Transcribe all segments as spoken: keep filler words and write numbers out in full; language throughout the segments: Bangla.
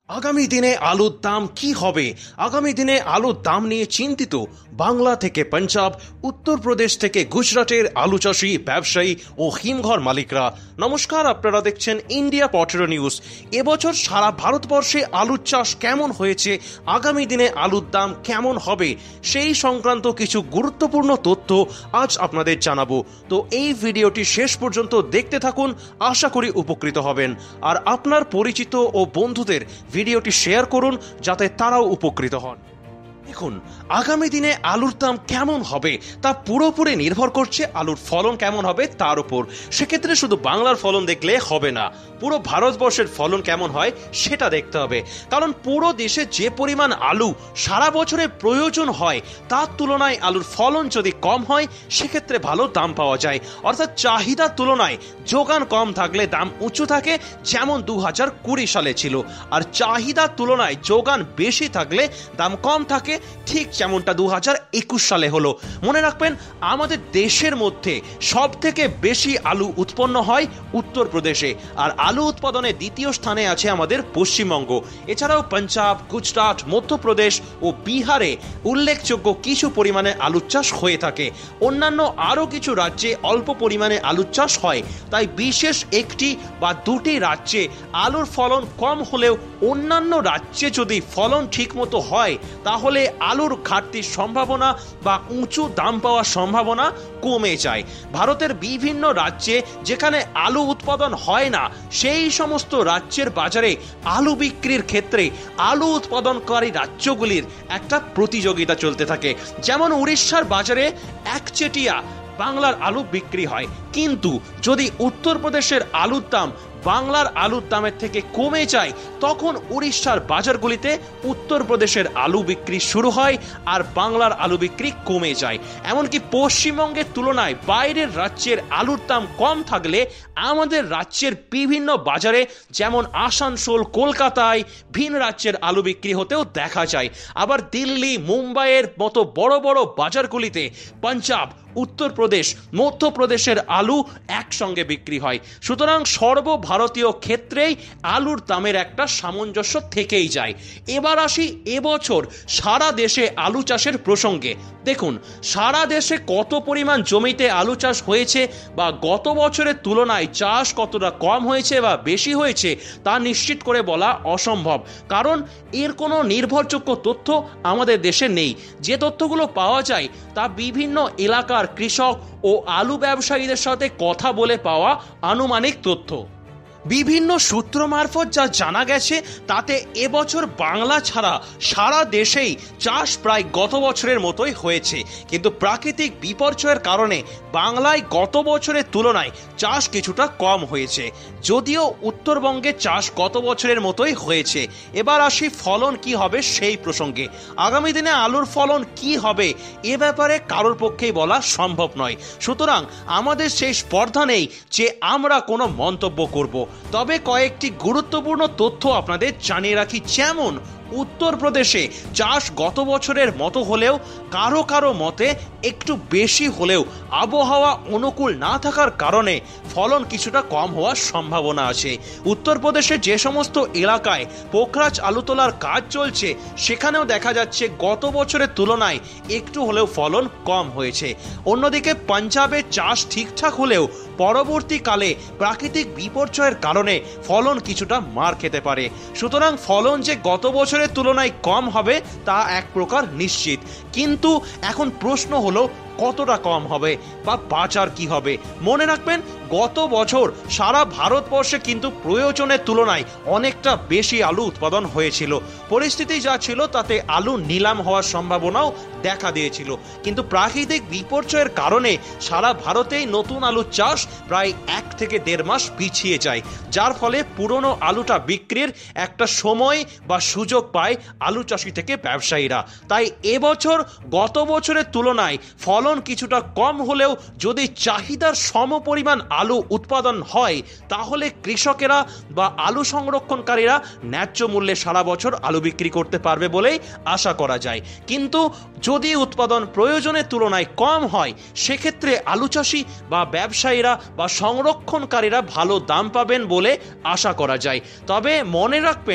আগামী দিনে আলুর দাম কি হবে? আগামী দিনে আলুর দাম নিয়ে চিন্তিত বাংলা থেকে পাঞ্জাব, উত্তরপ্রদেশ থেকে গুজরাটের আলু চাষি, ব্যবসায়ী ও হিমঘর মালিকরা। নমস্কার, আপনারা দেখছেন ইন্ডিয়া পটেটো নিউজ। এবছর সারা ভারতবর্ষে আলুর চাষ কেমন হয়েছে, আগামী দিনে আলুর দাম কেমন হবে, সেই সংক্রান্ত কিছু গুরুত্বপূর্ণ তথ্য আজ আপনাদের জানাবো। তো এই ভিডিওটি শেষ পর্যন্ত দেখতে থাকুন, আশা করি উপকৃত হবেন। আর আপনার পরিচিত ও বন্ধুদের ভিডিওটি শেয়ার করুন যাতে তারাও উপকৃত হন। দেখুন, আগামী দিনে আলুর দাম কেমন হবে তা পুরোপুরি নির্ভর করছে আলুর ফলন কেমন হবে তার উপর। সেক্ষেত্রে শুধু বাংলার ফলন দেখলে হবে না, পুরো ভারতবর্ষের ফলন কেমন হয় সেটা দেখতে হবে। কারণ পুরো দেশে যে পরিমাণ আলু সারা বছরে প্রয়োজন হয় তার তুলনায় আলুর ফলন যদি কম হয় সেক্ষেত্রে ভালো দাম পাওয়া যায়। অর্থাৎ চাহিদার তুলনায় যোগান কম থাকলে দাম উঁচু থাকে, যেমন দু হাজার কুড়ি সালে ছিল। আর চাহিদার তুলনায় যোগান বেশি থাকলে দাম কম থাকে, ঠিক যেমনটা দু হাজার একুশ সালে হলো। মনে রাখবেন, আমাদের দেশের মধ্যে সব থেকে বেশি আলু উৎপন্ন হয় উত্তরপ্রদেশে, আর আলু উৎপাদনে দ্বিতীয় স্থানে আছে আমাদের পশ্চিমবঙ্গ। এছাড়াও পাঞ্জাব, গুজরাট, মধ্যপ্রদেশ ও বিহারে উল্লেখযোগ্য কিছু পরিমাণে আলু চাষ হয়ে থাকে। অন্যান্য আরও কিছু রাজ্যে অল্প পরিমাণে আলু চাষ হয়। তাই বিশেষ একটি বা দুটি রাজ্যে আলুর ফলন কম হলেও অন্যান্য রাজ্যে যদি ফলন ঠিকমতো হয় তাহলে আলুর ঘাটতির সম্ভাবনা বা উঁচু দাম পাওয়ার সম্ভাবনা কমে যায়। ভারতের বিভিন্ন রাজ্যে যেখানে আলু উৎপাদন হয় না, সেই সমস্ত রাজ্যের বাজারে আলু বিক্রির ক্ষেত্রে আলু উৎপাদনকারী রাজ্যগুলির একটা প্রতিযোগিতা চলতে থাকে। যেমন উড়িষ্যার বাজারে একচেটিয়া বাংলার আলু বিক্রি হয়, কিন্তু যদি উত্তরপ্রদেশের আলুর দাম বাংলার আলুর দামের থেকে কমে যায় তখন উড়িষ্যার বাজারগুলিতে উত্তরপ্রদেশের আলু বিক্রি শুরু হয় আর বাংলার আলু বিক্রি কমে যায়। এমনকি পশ্চিমবঙ্গের তুলনায় বাইরের রাজ্যের আলুর দাম কম থাকলে আমাদের রাজ্যের বিভিন্ন বাজারে যেমন আসানসোল, কলকাতায় ভিন রাজ্যের আলু বিক্রি হতেও দেখা যায়। আবার দিল্লি, মুম্বাইয়ের মতো বড় বড় বাজারগুলিতে পাঞ্জাব, উত্তরপ্রদেশ, মধ্যপ্রদেশের আলু একসঙ্গে বিক্রি হয়। সুতরাং সর্বভারতীয় ক্ষেত্রেই আলুর দামের একটা সামঞ্জস্য থেকেই যায়। এবার আসি এবছর সারা দেশে আলু চাষের প্রসঙ্গে। দেখুন, সারা দেশে কত পরিমাণ জমিতে আলু চাষ হয়েছে বা গত বছরের তুলনায় চাষ কতটা কম হয়েছে বা বেশি হয়েছে তা নিশ্চিত করে বলা অসম্ভব, কারণ এর কোনো নির্ভরযোগ্য তথ্য আমাদের দেশে নেই। যে তথ্যগুলো পাওয়া যায় তা বিভিন্ন এলাকার কৃষক ও আলু ব্যবসায়ীদের সাথে কথা বলে পাওয়া আনুমানিক তথ্য। বিভিন্ন সূত্র মারফত যা জানা গেছে তাতে এবছর বাংলা ছাড়া সারা দেশেই চাষ প্রায় গত বছরের মতোই হয়েছে, কিন্তু প্রাকৃতিক বিপর্যয়ের কারণে বাংলায় গত বছরের তুলনায় চাষ কিছুটা কম হয়েছে, যদিও উত্তরবঙ্গে চাষ গত বছরের মতোই হয়েছে। এবার আসি ফলন কি হবে সেই প্রসঙ্গে। আগামী দিনে আলুর ফলন কি হবে এ ব্যাপারে কারোর পক্ষেই বলা সম্ভব নয়। সুতরাং আমাদের সেই স্পর্ধা নেই যে আমরা কোনো মন্তব্য করব। তবে কয়েকটি গুরুত্বপূর্ণ তথ্য আপনাদের জানিয়ে রাখি। যেমন উত্তরপ্রদেশে চাষ গত বছরের মতো হলেও কারো কারো মতে একটু বেশি হলেও আবহাওয়া অনুকূল না থাকার কারণে ফলন কিছুটা কম হওয়ার সম্ভাবনা আছে। উত্তরপ্রদেশে যে সমস্ত এলাকায় পোখরাজ আলু তোলার কাজ চলছে সেখানেও দেখা যাচ্ছে গত বছরের তুলনায় একটু হলেও ফলন কম হয়েছে। অন্যদিকে পাঞ্জাবে চাষ ঠিকঠাক হলেও পরবর্তীকালে প্রাকৃতিক বিপর্যয়ের কারণে ফলন কিছুটা মার খেতে পারে। সুতরাং ফলন যে গত বছরের তুলনায় কম হবে তা এক প্রকার নিশ্চিত, কিন্তু এখন প্রশ্ন হলো কতটা কম হবে বা বাজার কি হবে। মনে রাখবেন, গত বছর সারা ভারতবর্ষে কিন্তু প্রয়োজনের তুলনায় অনেকটা বেশি আলু উৎপাদন হয়েছিল। পরিস্থিতি যা ছিল তাতে আলু নিলাম হওয়ার সম্ভাবনাও দেখা দিয়েছিল, কিন্তু প্রাকৃতিক বিপর্যয়ের কারণে সারা ভারতেই নতুন আলু চাষ প্রায় এক থেকে দেড় মাস পিছিয়ে যায়, যার ফলে পুরনো আলুটা বিক্রির একটা সময় বা সুযোগ পায় আলু চাষি থেকে ব্যবসায়ীরা। তাই এবছর গত বছরের তুলনায় ফলন কিছুটা কম হলেও যদি চাহিদার সমপরিমাণ আলু উৎপাদন হয় তাহলে কৃষকেরা বা আলু সংরক্ষণকারীরা ন্যায্য মূল্যে সারা বছর আলু বিক্রি করতে পারবে বলেই আশা করা যায়। কিন্তু যদি উৎপাদন প্রয়োজনের তুলনায় কম হয় সেক্ষেত্রে আলু চাষি বা ব্যবসায়ীরা বা সংরক্ষণকারীরা ভালো দাম পাবেন বলে আশা করা যায়। তবে মনে রাখবেন,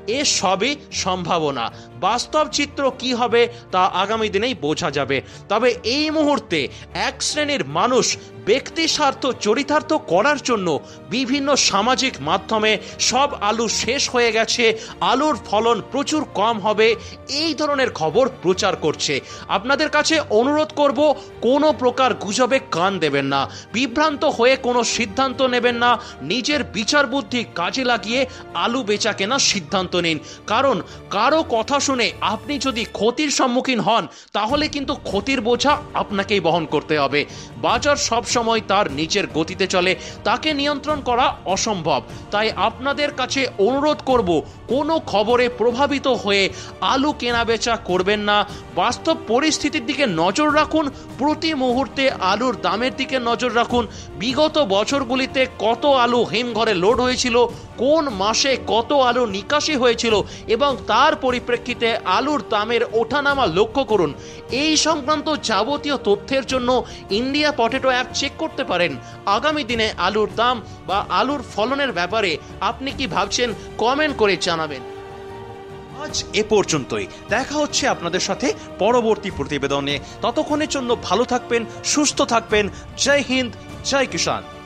এ সবই সম্ভাবনা। বাস্তব চিত্র কি হবে তা আগামী দিনেই বোঝা যাবে। তবে এই মুহূর্তে এক শ্রেণীর মানুষ ব্যক্তি স্বার্থ চরিতার্থ করার জন্য বিভিন্ন সামাজিক মাধ্যমে সব আলু শেষ হয়ে গেছে, আলুর ফলন প্রচুর কম হবে, এই ধরনের খবর প্রচার করছে। আপনাদের কাছে অনুরোধ করব, কোনো প্রকার গুজবে কান দেবেন না, বিভ্রান্ত হয়ে কোনো সিদ্ধান্ত নেবেন না। নিজের বিচার বুদ্ধি কাজে লাগিয়ে আলু বেচা কেনার সিদ্ধান্ত নিন। কারণ কারো কথা শুনে আপনি যদি ক্ষতির সম্মুখীন হন তাহলে কিন্তু ক্ষতির বোঝা আপনাকেই বহন করতে হবে। বাজার সব সময় তার নিচের গতিতে চলে, তাকে নিয়ন্ত্রণ করা অসম্ভব। তাই আপনাদের কাছে অনুরোধ করব, কোনো খবরে প্রভাবিত হয়ে আলু কেনা বেচা করবেন না। বাস্তব পরিস্থিতির দিকে নজর রাখুন, প্রতি মুহূর্তে আলুর দামের দিকে নজর রাখুন। বিগত বছরগুলিতে কত আলু হিমঘরে লোড হয়েছিল, কোন মাসে কত আলু নিকাশি হয়েছিল এবং তার পরিপ্রেক্ষিতে আলুর দামের ওঠানামা লক্ষ্য করুন। এই সংক্রান্ত যাবতীয় তথ্যের জন্য ইন্ডিয়া পটেটো অ্যাপ চেক করতে পারেন। আগামী দিনে আলুর দাম বা আলুর ফলনের ব্যাপারে আপনি কি ভাবছেন কমেন্ট করে জানাবেন। আজ এ পর্যন্তই, দেখা হচ্ছে আপনাদের সাথে পরবর্তী প্রতিবেদনে। ততক্ষণের জন্য ভালো থাকবেন, সুস্থ থাকবেন। জয় হিন্দ, জয় কিষাণ।